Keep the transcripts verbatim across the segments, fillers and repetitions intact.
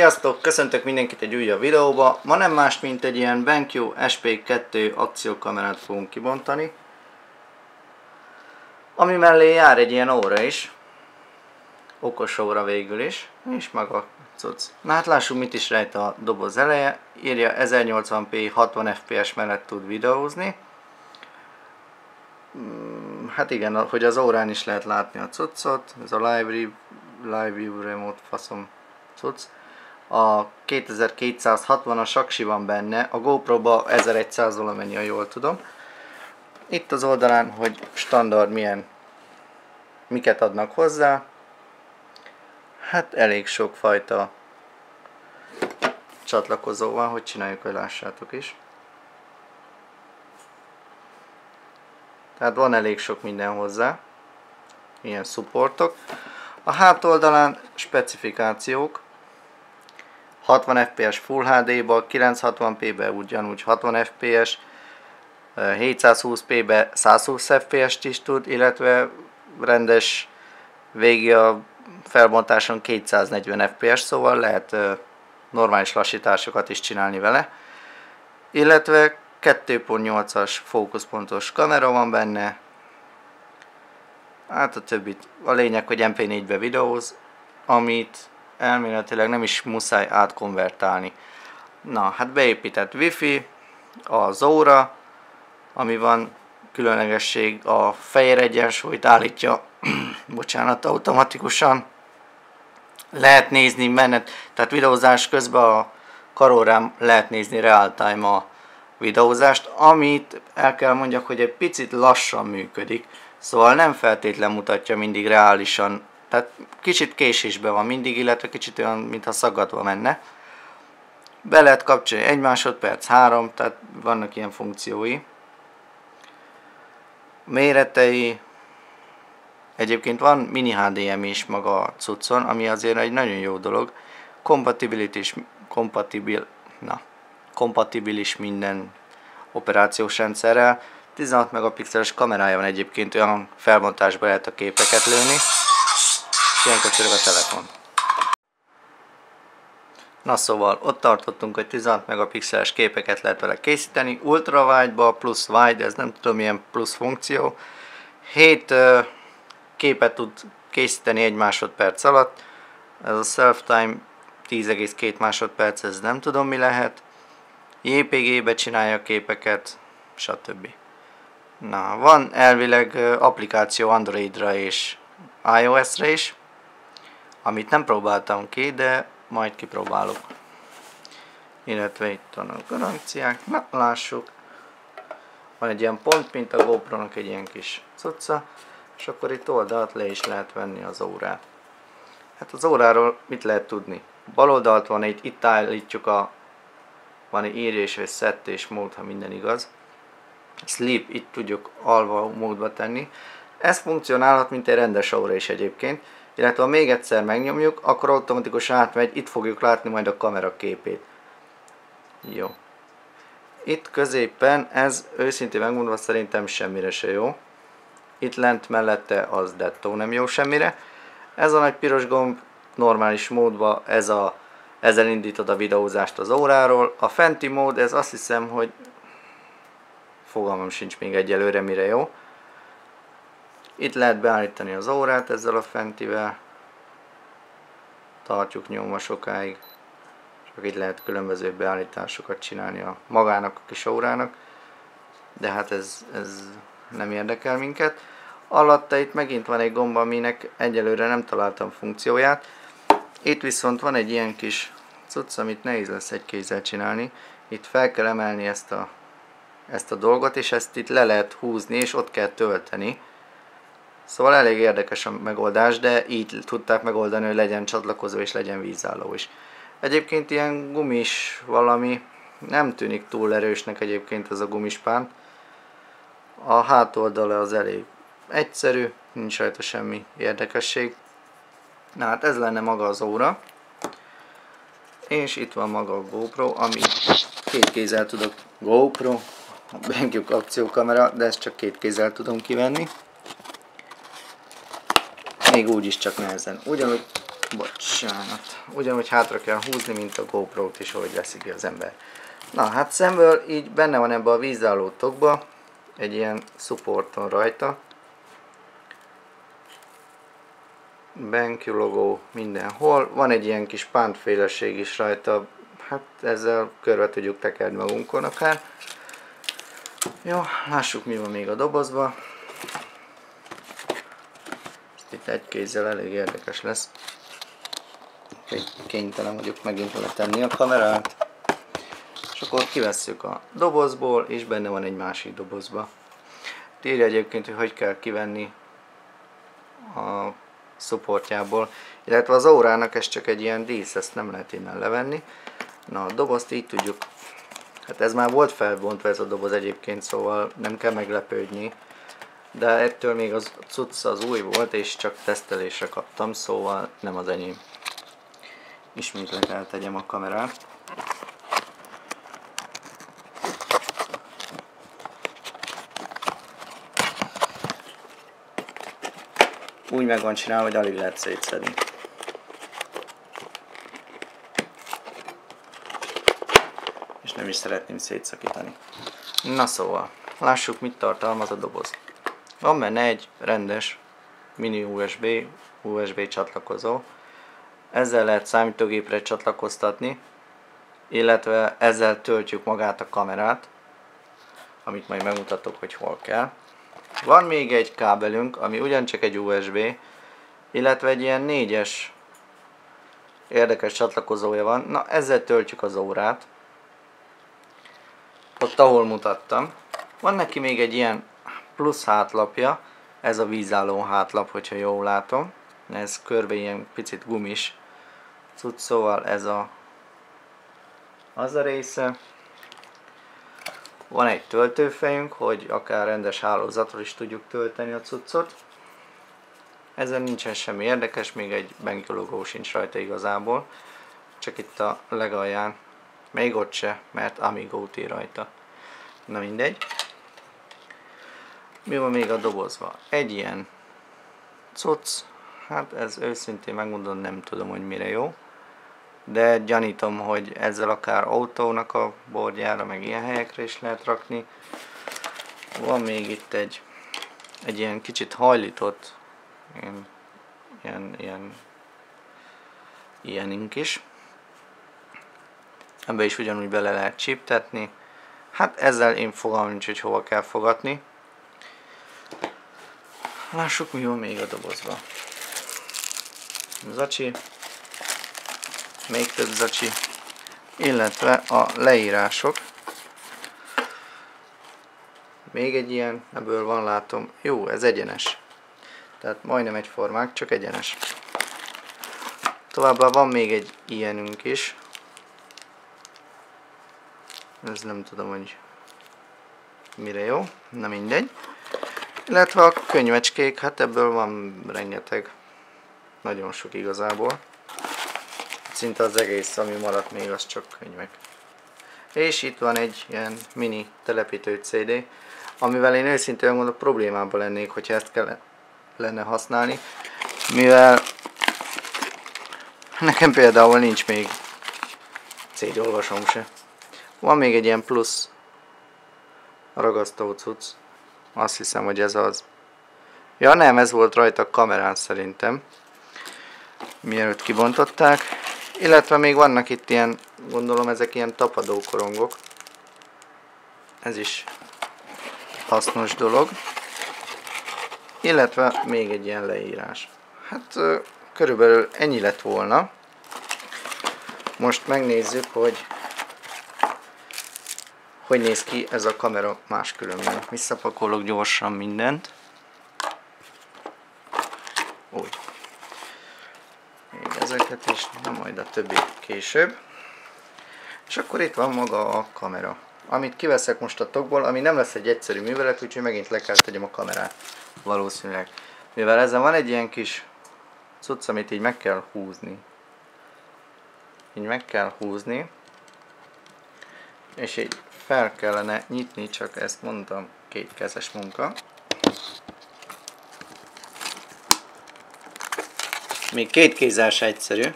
Sziasztok! Köszöntök mindenkit egy újabb videóba. Ma nem más, mint egy ilyen BenQ es pé kettő akciókamerát fogunk kibontani, ami mellé jár egy ilyen óra is. Okos óra végül is. És maga cucc. Na hát lássuk, mit is rejt a doboz eleje. Írja ezernyolcvan pé hatvan ef pé es mellett tud videózni. Hát igen, hogy az órán is lehet látni a cuccot. Ez a Live, live View Remote faszom cucc. A kétezer-kétszázhatvanas aksi van benne, a GoPro-ba ezerszáz valamennyi, ha jól tudom. Itt az oldalán, hogy standard milyen, miket adnak hozzá. Hát elég sok fajta csatlakozó van, hogy csináljuk, hogy lássátok is. Tehát van elég sok minden hozzá, ilyen supportok. A hátoldalán specifikációk. hatvan ef pé es Full há dé-ba, kilencszázhatvan pé-be ugyanúgy hatvan ef pé es, hétszázhúsz pé-be százhúsz ef pé est is tud, illetve rendes végig a felbontáson kétszáznegyven ef pé es, szóval lehet normális lassításokat is csinálni vele. Illetve kettő pont nyolcas fókuszpontos kamera van benne. Hát a többit, a lényeg, hogy em pé négybe videóz, amit elméletileg nem is muszáj átkonvertálni. Na, hát beépített wifi, az óra, ami van, különlegesség, a fehér egyensúlyt állítja, bocsánat, automatikusan. Lehet nézni menet, tehát videózás közben a karórán lehet nézni real time a videózást, amit el kell mondjak, hogy egy picit lassan működik, szóval nem feltétlen mutatja mindig reálisan. Tehát kicsit késésben van mindig, illetve kicsit olyan, mintha szaggatva menne. Be lehet kapcsolni egy másodperc, három, tehát vannak ilyen funkciói. Méretei. Egyébként van mini há dé em i is maga a cuccon, ami azért egy nagyon jó dolog. Kompatibilis, kompatibil, na, kompatibilis minden operációs rendszerrel. tizenhat megapixeles kamerája van egyébként, olyan felbontásba lehet a képeket lőni. Ilyenkor csörög a telefon. Na szóval, ott tartottunk, hogy tizenhat megapixeles képeket lehet vele készíteni. Ultrawide-ba, plusz wide, ez nem tudom milyen plusz funkció. hét uh, képet tud készíteni egy másodperc alatt. Ez a self time tíz egész két másodperc, ez nem tudom mi lehet. jé pé gé-be csinálja a képeket, stb. Na, van elvileg uh, applikáció Androidra és iOS-re is, amit nem próbáltam ki, de majd kipróbálok. Illetve itt vannak garanciák. Na, lássuk. Van egy ilyen pont, mint a GoPro-nak egy ilyen kis cucca, és akkor itt oldalt le is lehet venni az órát. Hát az óráról mit lehet tudni? Bal oldalt van egy, itt állítjuk a, van egy írés és set és mód, ha minden igaz. Sleep, itt tudjuk alva módba tenni. Ez funkcionálhat, mint egy rendes óra is egyébként, illetve ha még egyszer megnyomjuk, akkor automatikusan átmegy, itt fogjuk látni majd a kamera képét. Jó. Itt középen ez őszintén megmondva szerintem semmire se jó. Itt lent mellette az dettó nem jó semmire. Ez a nagy piros gomb normális módban, ez a, ezzel indítod a videózást az óráról. A fenti mód, ez azt hiszem, hogy fogalmam sincs még egyelőre mire jó. Itt lehet beállítani az órát ezzel a fentivel. Tartjuk nyomva sokáig. Csak itt lehet különböző beállításokat csinálni a magának a kis órának. De hát ez, ez nem érdekel minket. Alatta itt megint van egy gomba, aminek egyelőre nem találtam funkcióját. Itt viszont van egy ilyen kis cucc, amit nehéz lesz egy kézzel csinálni. Itt fel kell emelni ezt a, ezt a dolgot, és ezt itt le lehet húzni, és ott kell tölteni. Szóval elég érdekes a megoldás, de így tudták megoldani, hogy legyen csatlakozó és legyen vízálló is. Egyébként ilyen gumis valami, nem tűnik túl erősnek egyébként ez a gumispánt. A hátoldala az elég egyszerű, nincs rajta semmi érdekesség. Na hát ez lenne maga az óra. És itt van maga a GoPro, ami két kézzel tudok, GoPro, a BenQ akciókamera, de ezt csak két kézzel tudom kivenni. Még úgy is csak nehezen. Ugyanúgy Bocsánat. Ugyanúgy hátra kell húzni, mint a GoPro-t is, ahogy veszi ki az ember. Na, hát szemből így benne van ebbe a vízálló tokba egy ilyen supporton rajta. BenQ logó mindenhol. Van egy ilyen kis pántféleség is rajta. Hát ezzel körbe tudjuk tekerni magunkon akár. Jó, lássuk mi van még a dobozba. Itt egy kézzel elég érdekes lesz. Kénytelen vagyok megint letenni a kamerát. És akkor kivesszük a dobozból, és benne van egy másik dobozba. Írja egyébként, hogy hogy kell kivenni a supportjából, illetve az órának ez csak egy ilyen dísz, ezt nem lehet innen levenni. Na, a dobozt így tudjuk, hát ez már volt felbontva ez a doboz egyébként, szóval nem kell meglepődni, de ettől még az cucc az új volt, és csak tesztelésre kaptam, szóval nem az enyém. Ismét le kell tegyem a kamerát. Úgy meg van csinálva, hogy alig lehet szétszedni. És nem is szeretném szétszakítani. Na szóval, lássuk mit tartalmaz a doboz. Van benne egy rendes mini u es bé, u es bé csatlakozó. Ezzel lehet számítógépre csatlakoztatni, illetve ezzel töltjük magát a kamerát, amit majd megmutatok, hogy hol kell. Van még egy kábelünk, ami ugyancsak egy u es bé, illetve egy ilyen négyes érdekes csatlakozója van. Na, ezzel töltjük az órát. Ott, ahol mutattam. Van neki még egy ilyen plusz hátlapja, ez a vízálló hátlap, hogyha jól látom. Ez körbe ilyen picit gumis cucc, szóval ez a az a része. Van egy töltőfejünk, hogy akár rendes hálózatról is tudjuk tölteni a cuccot. Ezen nincsen semmi érdekes, még egy BenQ logó sincs rajta igazából. Csak itt a legalján, még ott se, mert Amigo-t ír rajta. Na mindegy. Mi van még a dobozban? Egy ilyen cucc, hát ez őszintén megmondom, nem tudom, hogy mire jó. De gyanítom, hogy ezzel akár autónak a bordjára, meg ilyen helyekre is lehet rakni. Van még itt egy, egy ilyen kicsit hajlított, ilyen, ilyen, ilyen, ilyenink is. Ebbe is ugyanúgy bele lehet csíptetni. Hát ezzel én fogalmam nincs, hogy hova kell fogatni. Lássuk, mi van még a dobozban. Zacsi. Még több zacsi, illetve a leírások. Még egy ilyen, ebből van látom, jó, ez egyenes. Tehát majdnem egyformák, csak egyenes. Továbbá van még egy ilyenünk is. Ez nem tudom, hogy mire jó, na mindegy. Illetve a könyvecskék, hát ebből van rengeteg, nagyon sok igazából. Szinte az egész, ami maradt még, az csak könyvek. És itt van egy ilyen mini telepítő cé dé, amivel én őszintén mondom, problémában lennék, hogyha ezt kellene használni, mivel nekem például nincs még cé dé olvasóm se. Van még egy ilyen plusz ragasztó cucc, azt hiszem, hogy ez az. Ja nem, ez volt rajta a kamerán szerintem, mielőtt kibontották. Illetve még vannak itt ilyen, gondolom ezek ilyen tapadó korongok. Ez is hasznos dolog. Illetve még egy ilyen leírás. Hát körülbelül ennyi lett volna. Most megnézzük, hogy hogy néz ki ez a kamera máskülönben. Visszapakolok gyorsan mindent. Úgy. Még ezeket is, na majd a többi később. És akkor itt van maga a kamera, amit kiveszek most a tokból, ami nem lesz egy egyszerű művelet, úgyhogy megint le kell tegyem a kamerát valószínűleg. Mivel ezen van egy ilyen kis cucc, amit így meg kell húzni. Így meg kell húzni, és így fel kellene nyitni, csak ezt mondtam, kétkezes munka. még két kézzel se egyszerű.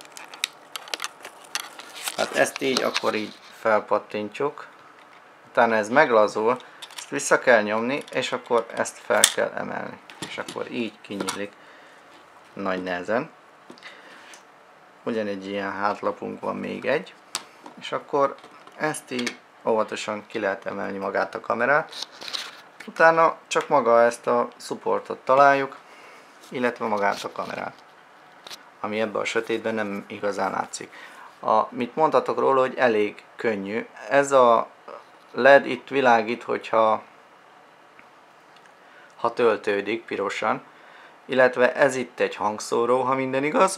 Hát ezt így, akkor így felpattintjuk. Utána ez meglazul, ezt vissza kell nyomni, és akkor ezt fel kell emelni. És akkor így kinyílik nagy nehezen. Ugyanegy ilyen hátlapunk van, még egy. És akkor ezt így óvatosan ki lehet emelni magát a kamerát. Utána csak maga ezt a supportot találjuk, illetve magát a kamerát, ami ebben a sötétben nem igazán látszik. A, mit mondhatok róla, hogy elég könnyű. Ez a led itt világít, hogyha ha töltődik pirosan, illetve ez itt egy hangszóró, ha minden igaz.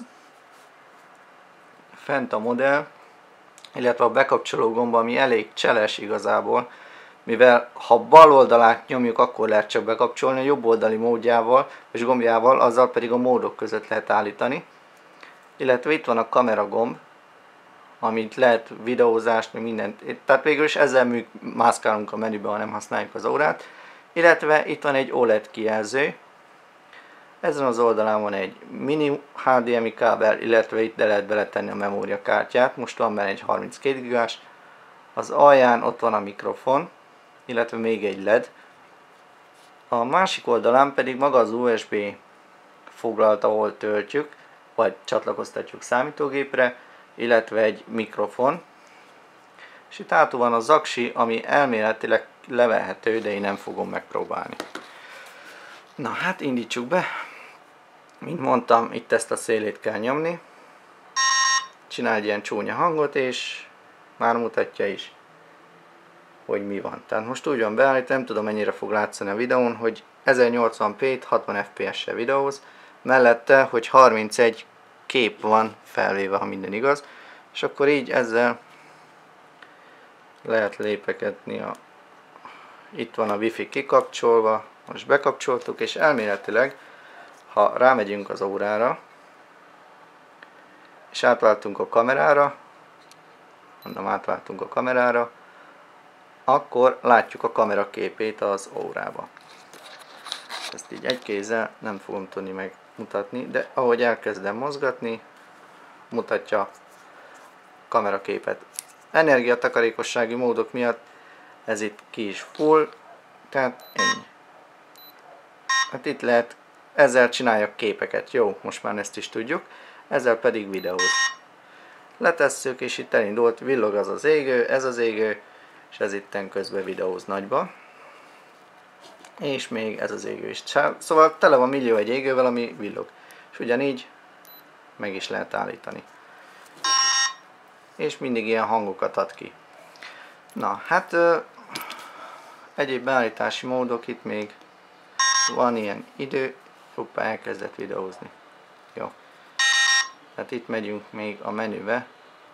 Fent a modell, illetve a bekapcsoló gomb, ami elég cseles igazából, mivel ha bal oldalát nyomjuk, akkor lehet csak bekapcsolni, a jobb oldali módjával és gombjával, azzal pedig a módok között lehet állítani. Illetve itt van a kamera gomb, amit lehet videózást, mindent, tehát végül is ezzel mászkálunk a menübe, ha nem használjuk az órát. Illetve itt van egy o led kijelző, ezen az oldalán van egy mini há dé em i kábel, illetve itt le lehet beletenni a memóriakártyát, most van benne egy harminckét gigás, az alján ott van a mikrofon, illetve még egy led, a másik oldalán pedig maga az u es bé foglalt, ahol töltjük, vagy csatlakoztatjuk számítógépre, illetve egy mikrofon, és itt hátul van az aksi, ami elméletileg levehető, de én nem fogom megpróbálni. Na hát indítsuk be, mint mondtam, itt ezt a szélét kell nyomni, csinál egy ilyen csúnya hangot, és már mutatja is, hogy mi van. Tehát most úgy van beállítva, nem tudom mennyire fog látszani a videón, hogy ezernyolcvan pé-t hatvan ef pé es-sel videóz, mellette, hogy harmincegy kép van felvéve, ha minden igaz, és akkor így ezzel lehet lépegetni. A... Itt van a wifi kikapcsolva, most bekapcsoltuk, és elméletileg, ha rámegyünk az órára, és átváltunk a kamerára, mondom, átváltunk a kamerára, akkor látjuk a kamera képét az órába. Ezt így egy kézzel nem fogom tudni megmutatni, de ahogy elkezdem mozgatni, mutatja a kameraképet. Energiatakarékossági módok miatt ez itt ki is full, tehát ennyi. Hát itt lehet, ezzel csináljak képeket, jó, most már ezt is tudjuk, ezzel pedig videóz. Letesszük, és itt elindult, villog az az égő, ez az égő, és ez itten közben videóz nagyba. És még ez az égő is. Szóval tele van millió egy égővel, ami villog. És ugyanígy meg is lehet állítani. És mindig ilyen hangokat ad ki. Na, hát ö, egyéb beállítási módok, itt még van ilyen idő. Hoppá, elkezdett videózni. Jó. Hát itt megyünk még a menübe.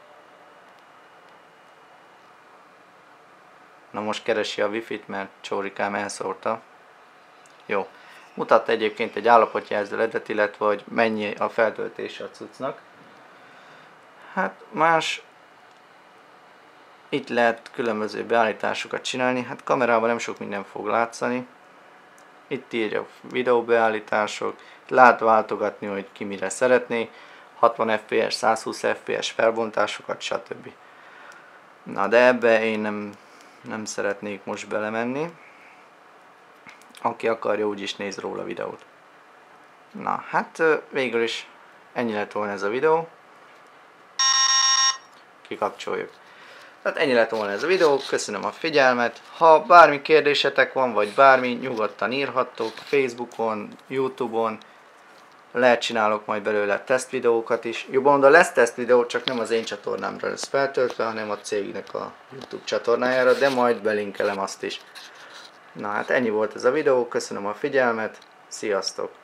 Na most keresi a wifi-t, mert csórikám elszórta. Jó. Mutatta egyébként egy állapotjelző ledet, illetve hogy mennyi a feltöltése a cuccnak. Hát más, itt lehet különböző beállításokat csinálni. Hát kamerában nem sok minden fog látszani. Itt írja videóbeállítások, lehet váltogatni, hogy ki mire szeretné. hatvan ef pé es, százhúsz ef pé es felbontásokat, stb. Na de ebbe én nem, nem szeretnék most belemenni. Aki akarja, úgyis néz róla videót. Na, hát végül is ennyi lett volna ez a videó. Kikapcsoljuk. Tehát ennyi lett volna ez a videó, köszönöm a figyelmet. Ha bármi kérdésetek van, vagy bármi, nyugodtan írhattok Facebookon, Youtube-on. Lehet csinálok majd belőle tesztvideókat is. Jobban oda lesz tesztvideó, csak nem az én csatornámra lesz feltöltve, hanem a cégnek a YouTube csatornájára, de majd belinkelem azt is. Na hát ennyi volt ez a videó, köszönöm a figyelmet, sziasztok!